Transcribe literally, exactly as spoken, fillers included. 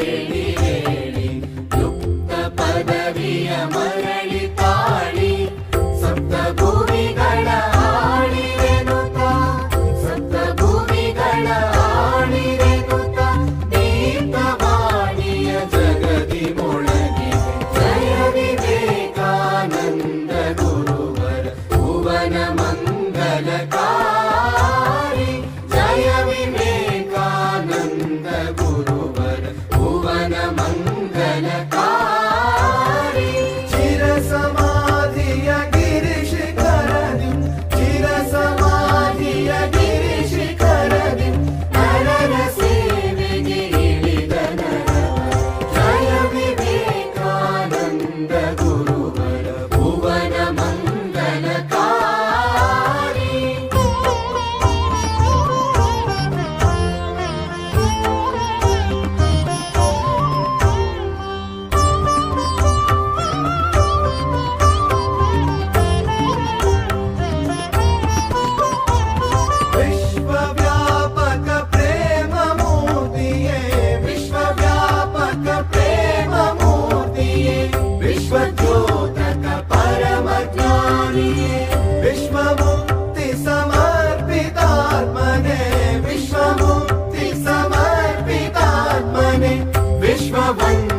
ಹೇಳಿ ಹೇಳಿ ಯುಕ್ತ ಪದವಿಯ ಮರಳಿ ತಾಳಿ ಸಪ್ತ ಭೂಮಿಗಳ ಆಳಿರೆನುತ ಸಪ್ತ ಭೂಮಿಗಳ ಆಳಿರೆನುತ ದೀಪವಾಣಿಯ ಜಗದಿ ಮೊಳಗಿ ಜಯ ವಿವೇಕಾನಂದ ಗುರುವರ ಭುವನ ಮಂಗಲಕಾರಿ ಜಯ ವಿವೇಕಾನಂದ ಗುರುವರ ಭುವನ ಮಂಗಲಕಾರಿ ಚಿರ ಸಮಾಧಿಯ ಗಿರಿಶಿಖರದಿ ಚಿರ ಸಮಾಧಿಯ ಗಿರಿಶಿಖರದಿ ನರರ ಸೇವೆಗೆ ಇಳಿದ ನರವ ಜಯ ವಿವೇಕಾನಂದ ಗುರುವರ ಭುವನ ಮಂಗಲಕಾರಿ ವಿಶ್ವವ್ಯಾಪಕ ಪ್ರೇಮ ಮೂರ್ತಿಯೇ ವಿಶ್ವವ್ಯಾಪಕ ಪ್ರೇಮ ಮೂರ್ತಿಯೇ ವಿಶ್ವದ್ಯೋತಕ ಪರಮ ಜ್ಞಾನಿಯೇ ವಿಶ್ವಮುಕ್ತಿ ಸಮರ್ಪಿತಾತ್ಮನೆ ವಿಶ್ವಮುಕ್ತಿ ಸಮರ್ಪಿತಾತ್ಮನೆ ವಿಶ್ವವನ್